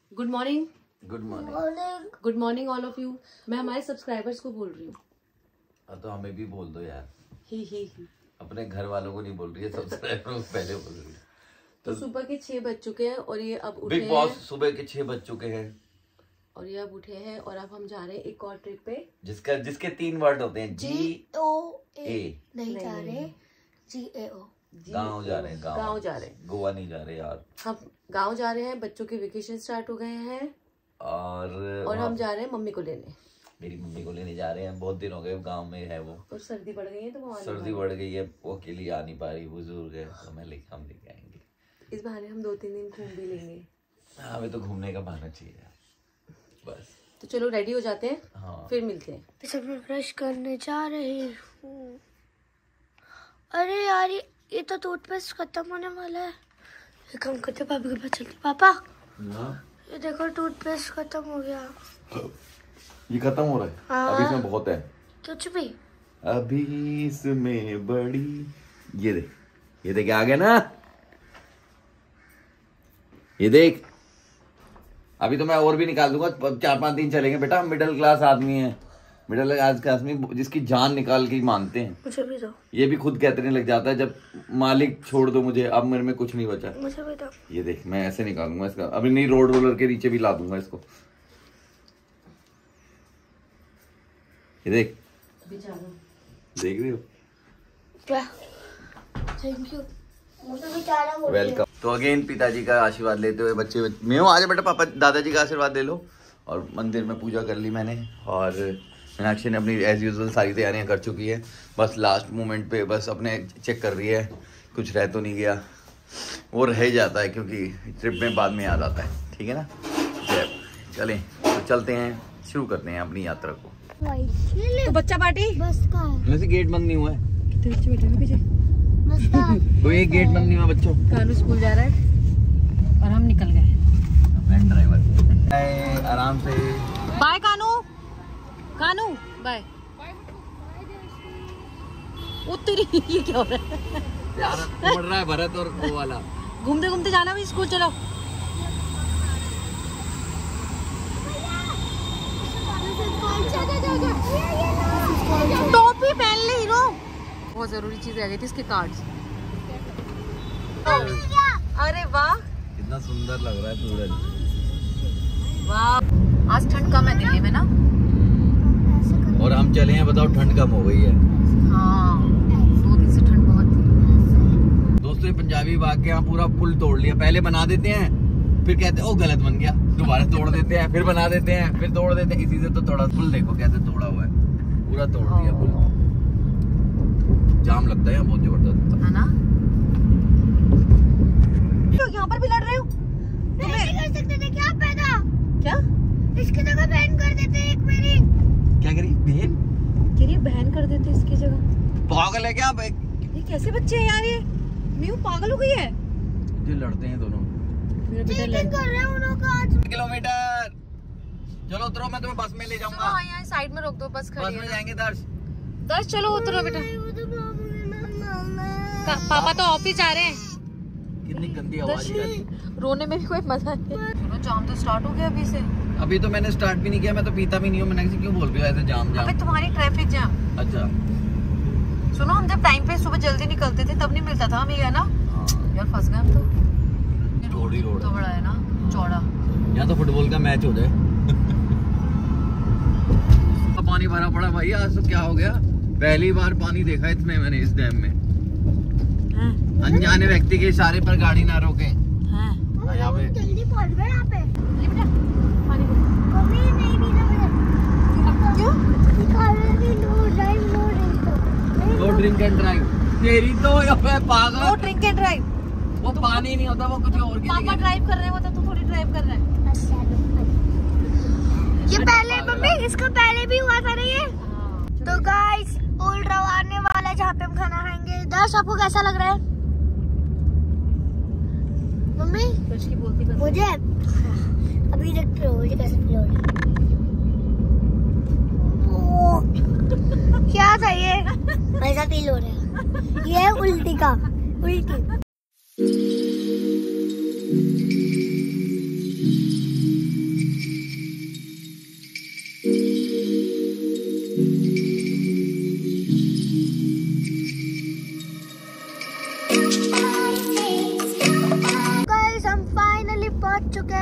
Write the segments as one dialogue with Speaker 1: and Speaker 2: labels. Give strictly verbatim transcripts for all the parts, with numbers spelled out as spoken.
Speaker 1: Good morning.
Speaker 2: Good morning.
Speaker 1: Good morning all of you. मैं हमारे subscribers को बोल रही हूँ।
Speaker 2: तो हमें भी बोल दो यार।
Speaker 1: ही ही ही।
Speaker 2: अपने घर वालों को नहीं बोल रही है, सब्सक्राइबर्स को पहले बोल रही है।
Speaker 1: तो सुबह के छह बज चुके हैं और ये अब उठे
Speaker 2: बिग बॉस सुबह के छह बज चुके हैं
Speaker 1: और ये अब उठे हैं और अब हम जा रहे हैं एक और ट्रिप पे,
Speaker 2: जिसका जिसके तीन वर्ड होते हैं, जी
Speaker 3: ओ
Speaker 2: ए।
Speaker 3: नहीं जा रहे, जी ए ओ।
Speaker 2: गाँव जा रहे हैं, गाँव
Speaker 1: गाँव जा रहे हैं,
Speaker 2: गोवा नहीं जा रहे यार।
Speaker 1: हम गाँव जा रहे हैं। बच्चों के वेकेशन स्टार्ट हो गए हैं
Speaker 2: और
Speaker 1: और हम जा रहे हैं मम्मी को लेने।
Speaker 2: मेरी मम्मी को लेने जा रहे हैं, बहुत दिन हो गए गांव में है वो।
Speaker 1: और सर्दी बढ़ गई है तो वो
Speaker 2: सर्दी बढ़ गई है, वो अकेली आ नहीं पा रही, बुजुर्ग है, तो मैं लेके हम लेके आएंगे।
Speaker 1: इस बहाने हम दो तीन दिन घूम भी लेंगे।
Speaker 2: हाँ, हमें तो घूमने का बहाना चाहिए यार, बस।
Speaker 1: तो चलो रेडी हो जाते हैं।
Speaker 2: हाँ,
Speaker 1: फिर मिलते हैं।
Speaker 3: तो सब मैं ब्रश करने जा रही हूँ। अरे यार ये तो टूथपेस्ट खत्म होने वाला है। एक काम करते पापा के पास चलते। पापा ये देखो टूथपेस्ट खत्म हो गया।
Speaker 2: ये खत्म हो रहा है।
Speaker 3: हाँ।
Speaker 2: अभी इसमें बहुत है।
Speaker 3: कुछ भी
Speaker 2: अभी इसमें बड़ी, ये देख, ये देख आ गया ना, ये देख। अभी तो मैं और भी निकाल दूंगा, चार पांच दिन चलेंगे बेटा। हम मिडिल क्लास आदमी हैं, मिडिल क्लास का आदमी जिसकी जान निकाल के ही मानते हैं।
Speaker 3: मुझे भी दो।
Speaker 2: ये भी खुद कहते लग जाता है जब मालिक छोड़ दो मुझे, अब मेरे में कुछ नहीं बचा।
Speaker 3: मुझे भी दो।
Speaker 2: ये देख, मैं ऐसे निकालूंगा इसका। अभी नहीं, रोड रोलर के नीचे भी ला दूंगा इसको। ये देख, देख रही हो
Speaker 3: क्या? Thank you. मुझे भी चारा बोल।
Speaker 2: वेलकम। तो अगेन पिताजी का आशीर्वाद लेते हुए बच्चे, मैं हूँ आज बेटा, पापा दादाजी का आशीर्वाद ले लो। और मंदिर में पूजा कर ली मैंने, और मीनाक्षी ने अपनी एज यूजुअल सारी तैयारियां कर चुकी है। बस लास्ट मोमेंट पे बस अपने चेक कर रही है, कुछ रह तो नहीं गया। वो रह ही जाता है क्योंकि ट्रिप में बाद में याद आता है, ठीक है ना। चलें तो चलते हैं, शुरू करते हैं अपनी यात्रा को।
Speaker 1: तो बच्चा पार्टी
Speaker 3: बस का
Speaker 2: वैसे गेट बंद नहीं हुआ है,
Speaker 1: कितने बच्चे बैठे हैं पीछे?
Speaker 3: बस का
Speaker 2: कोई गेट बंद नहीं हुआ बच्चों।
Speaker 1: कानू स्कूल जा रहा है और हम निकल गए।
Speaker 2: वैन ड्राइवर आराम से।
Speaker 1: Bye Kanu, Kanu bye. उत्तरी ये क्या हो रहा है
Speaker 2: यार, पड़ रहा है भरत और वो वाला।
Speaker 1: घूमते घूमते जाना भी स्कूल। चलो टोपी पहन ले हीरो। बहुत जरूरी चीज रह गई थी, इसके कार्ड्स। अरे वाह,
Speaker 2: कितना सुंदर लग रहा है सूरज।
Speaker 1: वाह, आज ठंड कम है दिल्ली में ना।
Speaker 2: और हम चले हैं, बताओ, ठंड कम हो गई है।
Speaker 1: हाँ, दो दिन से ठंड बहुत थी।
Speaker 2: दोस्तों, ये पंजाबी बाग के यहाँ पूरा पुल तोड़ लिया। पहले बना देते हैं, फिर कहते हैं ओ गलत बन गया, दोबारा तोड़ देते हैं, फिर बना देते हैं, फिर तोड़ देते हैं। इसी से तो तोड़ा। पुल देखो कैसे तोड़ा हुआ है, पूरा तोड़ दिया पुल। जाम लगता है बहुत जबरदस्त,
Speaker 1: है ना। यहाँ पर भी लड़ रहे हो?
Speaker 3: नहीं कर सकते थे क्या पैदा?
Speaker 1: क्या
Speaker 3: इसकी जगह बैन कर देते एक मेरी।
Speaker 2: क्या करी बहन?
Speaker 1: करिए बहन कर देते इसकी जगह।
Speaker 2: पागल है क्या?
Speaker 1: ये कैसे बच्चे हैं यार? ये मीनू पागल हो गई है।
Speaker 2: ये लड़ते हैं दोनों।
Speaker 1: मेरा बेटा लड़
Speaker 3: कर रहे हैं उन्हों का आज।
Speaker 2: किलोमीटर। चलो उतरो, मैं तुम्हें बस में ले जाऊंगा।
Speaker 1: हाँ, यहाँ साइड में रोक दो, बस खड़ी
Speaker 2: बस
Speaker 1: है।
Speaker 2: में जाएंगे दर्श।
Speaker 1: दर्श चलो उतरो बेटा। पापा तो ऑफिस जा रहे हैं।
Speaker 2: कितनी गंदी आवाज है।
Speaker 1: रोने में भी कोई मजा नहीं। सुनो, जाम तो स्टार्ट हो गया अभी से।
Speaker 2: अभी तो मैंने स्टार्ट भी नहीं किया, मैं तो पीता भी नहीं हूँ। मैंने क्यों बोल रही हूँ ऐसे जाम जाम?
Speaker 1: अबे तुम्हारी ट्रैफिक जाम।
Speaker 2: अच्छा
Speaker 1: सुनो, हम जब टाइम पे सुबह जल्दी निकलते थे तब नहीं मिलता था हमें, है ना। यार फंस गए हम तो।
Speaker 2: रोड ही रोड
Speaker 1: तो बड़ा है ना, चौड़ा।
Speaker 2: यहाँ तो फुटबॉल का मैच हो जाए। पानी भरा पड़ा भाई, आज तो क्या हो गया? पहली बार पानी देखा इतने मैंने इस डैम में। अनजाने व्यक्ति के इशारे पर गाड़ी ना रोके।
Speaker 1: हाँ,
Speaker 2: यहाँ पे
Speaker 3: जल्दी पहुंच गए यहाँ पे।
Speaker 1: ले बेटा पानी।
Speaker 3: कभी नहीं पीना मुझे।
Speaker 1: क्यों?
Speaker 3: No drive, no drink.
Speaker 2: No drink and drive. तेरी तो पागल।
Speaker 1: No drink and drive.
Speaker 2: वो पानी नहीं होता, वो कुछ और के
Speaker 1: पापा ड्राइव कर रहे हैं, वो तो तू थोड़ी ड्राइव कर रहा है।
Speaker 3: ये पहले मम्मी, इसका पहले भी हुआ था ना ये। तो गाइस, ओल्ड रव आने वाला है जहाँ पे हम खाना खाएंगे। दर्श, आपको कैसा लग रहा है? मम्मी
Speaker 1: की बोलती कर।
Speaker 3: मुझे अभी देखते हो मुझे कैसे फील हो रहा है। क्या था ये? ऐसा फील हो रहा है। ये उल्टी का उल्टी।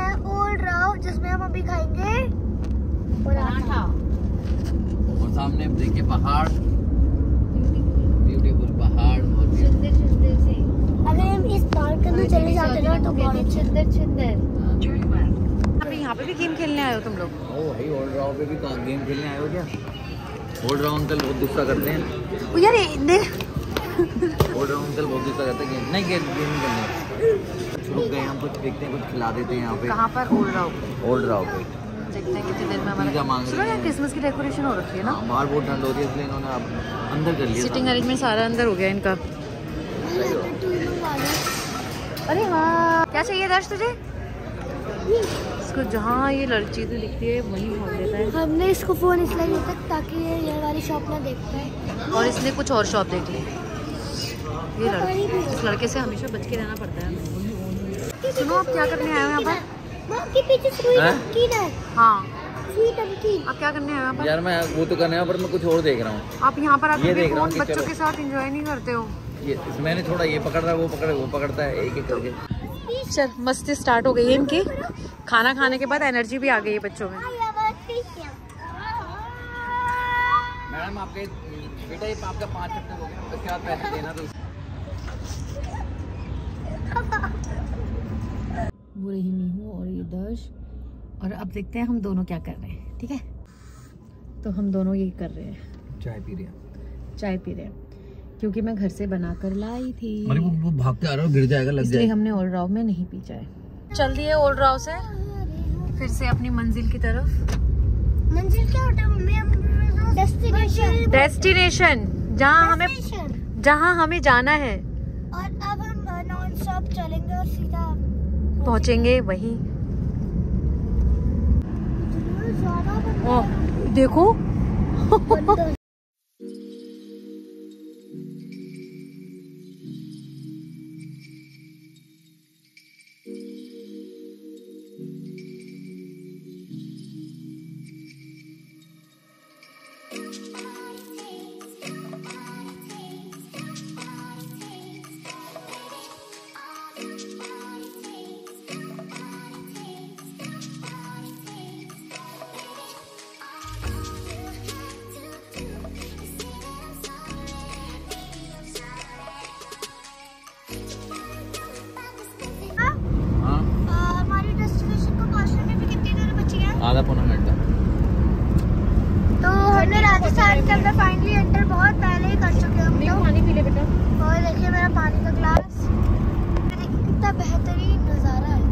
Speaker 3: है ओल्ड राव, जिसमें हम अभी खाएंगे पराठा।
Speaker 2: और सामने देखिए पहाड़, ब्यूटीफुल पहाड़ और
Speaker 3: सुंदर सुंदर से। अगर हम इस पार्क के अंदर चले जाते ना तो बहुत सुंदर सुंदर।
Speaker 1: अभी यहाँ पे भी गेम खेलने आए हो तुम लोग?
Speaker 2: ओ भाई ओल्ड राव पे भी गेम खेलने आए हो क्या? ओल्ड राव अंकल बहुत गुस्सा करते हैं
Speaker 1: यार।
Speaker 2: ओल्ड राव अंकल बहुत गुस्सा करते हैं। गेम नहीं गेम गेम नहीं करने। रुक गए हम, कुछ देखते हैं, कुछ खिला देते हैं यहाँ पे।
Speaker 1: कहाँ पर? ओल्ड राव।
Speaker 2: ओल्ड राव पे
Speaker 1: देखते हैं कितनी देर में हमारा।
Speaker 2: पिज़्ज़ा मांग
Speaker 1: सुनो
Speaker 2: रहे
Speaker 1: यार,
Speaker 2: हैं।
Speaker 1: क्रिसमस की डेकोरेशन हो रखी है ना।
Speaker 2: हाँ, बाहर बहुत ठंड हो रही है इसलिए इन्होंने अब अंदर कर लिया।
Speaker 1: सिटिंग अरेंजमेंट सारा अंदर हो गया इनका। अरे हाँ, क्या चाहिए दर्श तुझे? इसको जहाँ ये लड़ चीजें दिखती है वही मोड़ देता है।
Speaker 3: हमने इसको फोन इसलिए लिया था ताकि ये ये वाली शॉप ना देख पाए,
Speaker 1: और इसने कुछ और शॉप देख ली। ये लड़के, इस लड़के से हमेशा बच के रहना पड़ता है। सुनो, आप क्या करने आए हो यहाँ पर?
Speaker 3: आपके पीछे स्वीट नमकीन है।
Speaker 1: हाँ,
Speaker 3: स्वीट नमकीन।
Speaker 1: आप क्या करने आए हो यहाँ पर?
Speaker 2: यार मैं वो तो करने पर मैं कुछ और देख रहा हूँ।
Speaker 1: आप यहाँ पर आके
Speaker 2: ये
Speaker 1: भी
Speaker 2: देख रहा हूँ
Speaker 1: फोन
Speaker 2: कि
Speaker 1: बच्चों
Speaker 2: चलो।
Speaker 1: के साथ एंजॉय नहीं करते हो?
Speaker 2: ये मैंने थोड़ा ये पकड़ रहा है, वो पकड़ वो पकड़ता है, एक एक करके।
Speaker 1: चल, मस्ती स्टार्ट हो गई है इनकी। खाना खाने के बाद एनर्जी भी आ गई है बच्चों में।
Speaker 2: मैडम आपके बेटा ये आपका पाँच मिनट हो गया, उसके बाद पैसे देना तो।
Speaker 1: वो रही मीहू और ये दर्श। और अब देखते हैं हम दोनों क्या कर रहे हैं। ठीक है, तो हम दोनों ये कर रहे हैं,
Speaker 2: चाय पी रहे हैं।
Speaker 1: चाय पी रहे हैं, क्योंकि मैं घर से बना कर लाई थी।
Speaker 2: अरे वो, वो भाग के आ रहा है, गिर जाएगा, लग
Speaker 1: इसलिए
Speaker 2: जाएगा।
Speaker 1: हमने ओल्ड राव में नहीं पी चाय। चल दिए ओल्ड राव से फिर से अपनी मंजिल की तरफ।
Speaker 3: मंजिल क्या होता है मम्मी? हम डेस्टिनेशन।
Speaker 1: डेस्टिनेशन, जहाँ हमें जहाँ हमें जाना है।
Speaker 3: और अब हम नॉन स्टॉप चलेंगे और सीधा
Speaker 1: पहुँचेंगे वहीं। ओ, देखो
Speaker 2: आधा पौना घंटा।
Speaker 3: तो हमने राजस्थान के अंदर फाइनली एंटर बहुत पहले ही कर चुके हैं हम लोग।
Speaker 1: पानी पी ले बेटा।
Speaker 3: और देखिए मेरा पानी का ग्लास, देखिए कितना बेहतरीन नज़ारा है।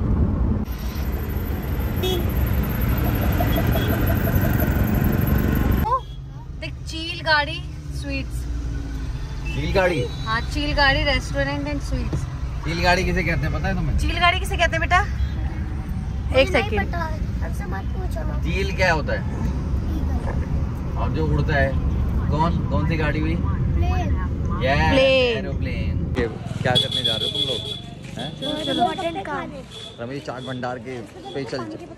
Speaker 1: देख, चील गाड़ी स्वीट्स।
Speaker 2: चील गाड़ी?
Speaker 1: हाँ, चील गाड़ी रेस्टोरेंट एंड स्वीट्स।
Speaker 2: चील गाड़ी किसे कहते हैं पता है तुम्हें?
Speaker 1: चील गाड़ी किसे कहते हैं बेटा? एक सेकंड।
Speaker 3: हमसे मत पूछो ना।
Speaker 2: चील क्या होता है? और जो उड़ता है कौन कौन सी गाड़ी हुई?
Speaker 3: प्लेन।
Speaker 1: Plane।
Speaker 2: एरोप्लेन। क्या करने जा रहे हो तुम लोग? हैं?
Speaker 3: इम्पोर्टेंट काम।
Speaker 2: रमेश चाट भंडार के स्पेशल।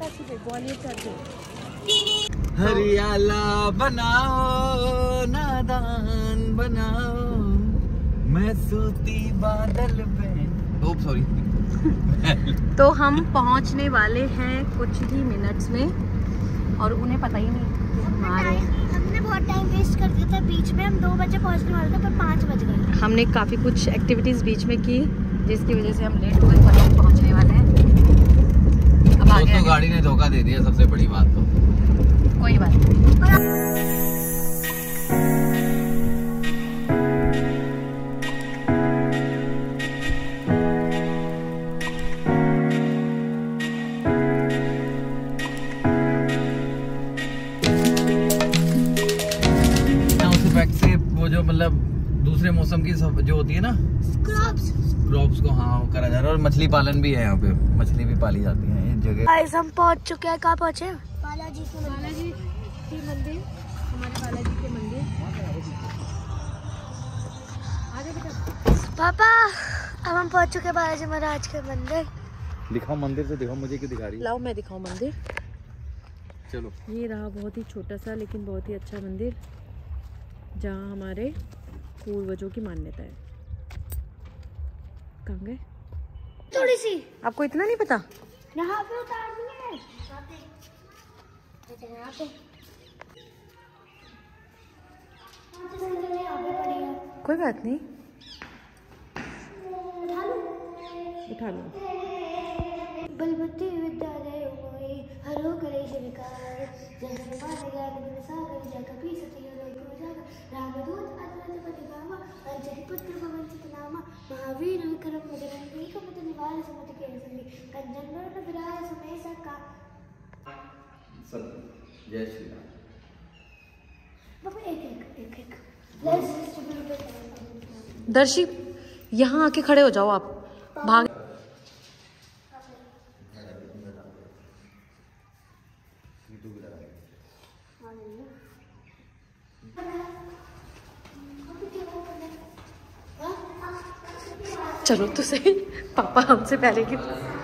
Speaker 2: हरियाला बनाओ, नादान बनाओ, मैं सूती बादल पे। Oh sorry.
Speaker 1: तो हम पहुंचने वाले हैं कुछ ही मिनट्स में, और उन्हें पता ही नहीं कि हम आ रहे हैं।
Speaker 3: हमने बहुत टाइम वेस्ट कर दिया था बीच में। हम दो बजे पहुंचने वाले थे पर पाँच बज गए।
Speaker 1: हमने काफ़ी कुछ एक्टिविटीज़ बीच में की, जिसकी वजह से हम लेट हो गए, पर हम पहुंचने वाले हैं। अब आगे
Speaker 2: दोस्तों गाड़ी ने धोखा दे दिया, सबसे बड़ी बात तो।
Speaker 1: कोई बात नहीं।
Speaker 2: से वो जो मतलब दूसरे मौसम की सब जो होती है ना,
Speaker 3: क्रॉप्स
Speaker 2: क्रॉप्स को हाँ वो करा जा रहा है। और मछली पालन भी है यहाँ पे, मछली भी पाली जाती है इस जगह।
Speaker 3: गाइस हम पहुंच चुके हैं। कहाँ पहुंचे? बालाजी के
Speaker 1: बालाजी के मंदिर, हमारे बालाजी के मंदिर। आगे बेटा।
Speaker 3: पापा अब हम पहुंच चुके हैं बालाजी महाराज के मंदिर।
Speaker 2: दिखाओ मंदिर से, दिखाओ मुझे क्यों दिखा रही है?
Speaker 1: लाओ मैं दिखाऊं मंदिर।
Speaker 2: चलो।
Speaker 1: ये रहा बहुत ही छोटा सा लेकिन बहुत ही अच्छा मंदिर, जहाँ हमारे पूर्वजों की मान्यता है। कहाँ गए?
Speaker 3: थोड़ी सी।
Speaker 1: आपको इतना नहीं पता?
Speaker 3: यहाँ पे उतारनी है, यहाँ पे यहाँ पे यहाँ पे पड़ी है।
Speaker 1: कोई बात नहीं,
Speaker 3: उठा लो
Speaker 1: उठा लो।
Speaker 3: बलबती विद्यालय मोई हरो करे शिवकार जय हनुमान ज्ञान गुण सागर जय कपीस तियो लोक उजागर रामदूत अतुलित बल धामा अंजनी पुत्र पवन सुत नामा महावीर विक्रम बजरंगी कुमति निवार सुमति के संगी कंचन वरण विराज सुमेष का
Speaker 2: जय श्री राम।
Speaker 3: पापा एक एक एक एक लेट्स डिस्ट्रीब्यूट इट।
Speaker 1: दर्शी यहाँ आके खड़े हो जाओ आप, भाग। चलो तो सही, पापा हमसे पहले की।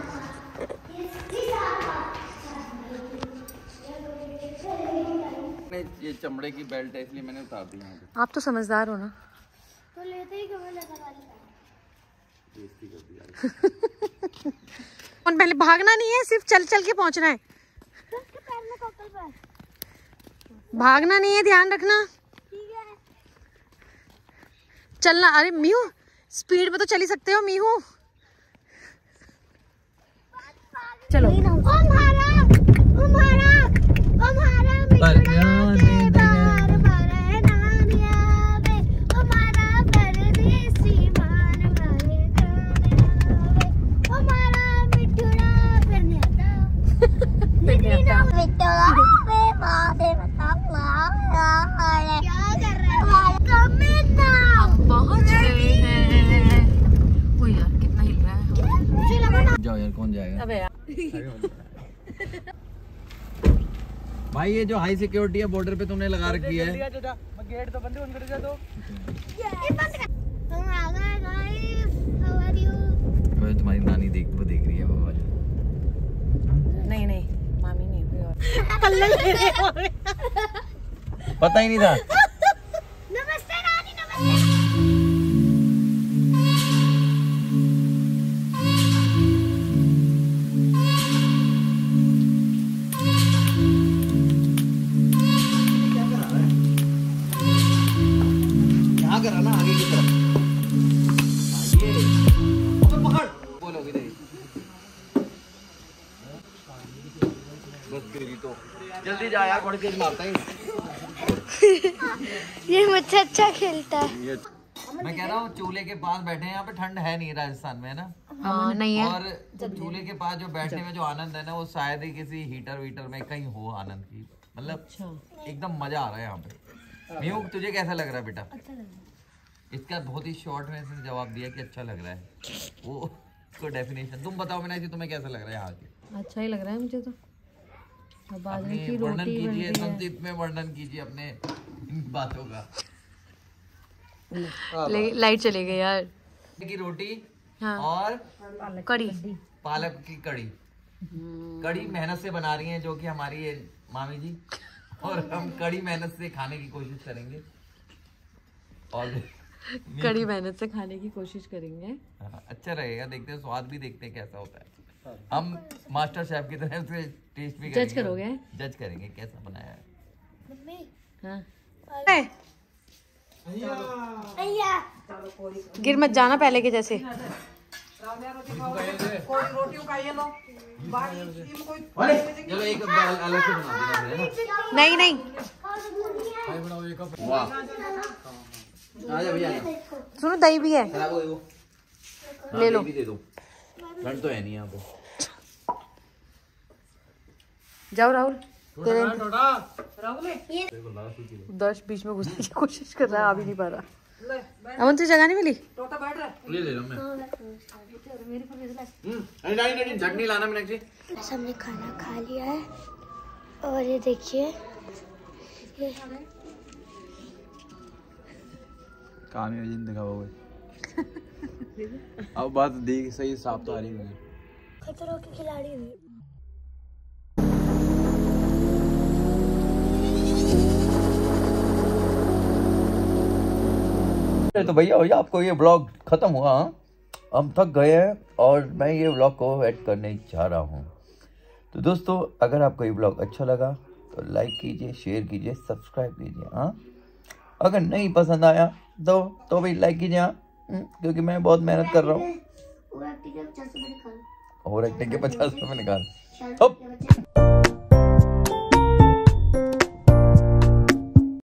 Speaker 2: ये चमड़े की बेल्ट है इसलिए मैंने उतार दी यहाँ पे।
Speaker 1: आप तो समझदार हो ना।
Speaker 3: तो लेते ही कमर लगा वाली
Speaker 2: बेइज्जती कर दी यार।
Speaker 1: और पहले भागना नहीं है, सिर्फ चल चल के पहुंचना है।
Speaker 3: उसके पैर में कपल पर
Speaker 1: भागना नहीं है, ध्यान रखना।
Speaker 3: ठीक है।
Speaker 1: चलना। अरे मीहू, स्पीड में तो चल ही सकते हो मीहू। चलो।
Speaker 3: ओ मारा, ओ मारा, ओ मारा मिठड़ा के बार बार नानिया वे, ओ मारा परदेसी मान मारे गाने आवे, ओ मारा मिठड़ा फिर नहीं आता, फिर नहीं आता मिठड़ा वे मारे बताला क्या कर रहे हो कमीना।
Speaker 1: हम पहुंच गए हैं। ओ यार कितना हिल रहा है।
Speaker 3: मुझे लगा ना
Speaker 2: जाओ यार, कौन जाएगा?
Speaker 1: अबे यार।
Speaker 2: भाई ये जो हाई सिक्योरिटी है बॉर्डर पे तुमने लगा रखी है।
Speaker 3: गेट तो बंद कर दो। ये बंद कर। तुम आ गए गाइस, हाउ आर यू?
Speaker 2: तो तुम्हारी नानी देख वो देख रही है बाबा।
Speaker 1: नहीं नहीं, मामी नहीं, कोई और।
Speaker 2: पता ही नहीं था।
Speaker 3: नमस्ते नानी, नमस्ते।
Speaker 2: करा ना आगे की तरफ। ये पकड़ बोलोगे नहीं बस तेरी तो जल्दी जा यार, बड़ी तेज मारता है
Speaker 3: ये मुझसे अच्छा खेलता है।
Speaker 2: ये मैं कह रहा हूँ चूल्हे के पास बैठे हैं, यहाँ पे ठंड है नहीं राजस्थान में, है ना?
Speaker 1: हाँ नहीं है।
Speaker 2: और चूल्हे के पास जो बैठने में जो आनंद है ना, वो शायद ही किसी हीटर वीटर में कहीं हो आनंद की। मतलब एकदम मजा आ रहा है यहाँ पे। मीहू तुझे कैसा लग रहा है बेटा?
Speaker 3: अच्छा लग रहा है।
Speaker 2: इसका बहुत ही शॉर्ट में से जवाब दिया कि अच्छा लग रहा है। वो उसको डेफिनेशन तुम बताओ मैंने, तुमने कैसा लग रहा है यहाँ के?
Speaker 1: अच्छा ही लग रहा है मुझे तो। अब बाजरे की
Speaker 2: वर्णन
Speaker 1: रोटी बन
Speaker 2: कीजिए,
Speaker 1: रही है।
Speaker 2: संक्षिप्त में वर्णन कीजिए अपने इन बातों का।
Speaker 1: ले- लाइट चली गई यार।
Speaker 2: की रोटी
Speaker 1: हाँ।
Speaker 2: और
Speaker 1: कड़ी।
Speaker 2: पालक की कड़ी। कड़ी मेहनत से बना रही हैं, जो कि हमारी ये मामी जी, और हम कड़ी मेहनत से खाने की कोशिश करेंगे। और
Speaker 1: कड़ी मेहनत से खाने की कोशिश करेंगे।
Speaker 2: हाँ, अच्छा रहेगा, देखते हैं स्वाद भी देखते हैं कैसा होता है। हम मास्टर शेफ की तरह से टेस्ट भी करेंगे।
Speaker 1: जज करोगे?
Speaker 2: जज करेंगे कैसा बनाया है।
Speaker 3: मम्मी
Speaker 1: हाँ।
Speaker 3: भैया
Speaker 1: गिर मत जाना पहले के जैसे।
Speaker 2: चलो एक अलग से बना देना।
Speaker 1: नहीं नहीं,
Speaker 2: वाह, आजा भैया।
Speaker 1: सुनो दही भी है,
Speaker 2: खराब हो गई वो।
Speaker 1: ले लो।
Speaker 2: भी दे दो, ठंड तो है नहीं यहाँ पे।
Speaker 1: जाओ राहुल। दर्श बीच में घुसने की कोशिश कर रहा है, आ भी नहीं पा रहा। अमन तुझे जगह नहीं मिली?
Speaker 2: ले ले रहा मैं। नहीं नहीं नहीं, चटनी लाना मीनाक्षी।
Speaker 3: सबने खाना खा लिया है और ये देखिए ये
Speaker 2: काम ही जिंदगी वो अब बात देख सही साफ तो आ रही है।
Speaker 3: खतरों के खिलाड़ी हुई।
Speaker 2: तो भैया भैया आपको ये व्लॉग खत्म हुआ। हाँ? हम थक गए हैं और मैं ये व्लॉग को एड करने जा रहा हूँ। तो दोस्तों अगर आपको ये ब्लॉग अच्छा लगा तो लाइक कीजिए, शेयर कीजिए, सब्सक्राइब कीजिए। हाँ, अगर नहीं पसंद आया तो तो भी लाइक कीजिए। हाँ, क्योंकि मैं बहुत मेहनत कर रहा हूँ। और एक्टिंग के पचास रुपये निकाल।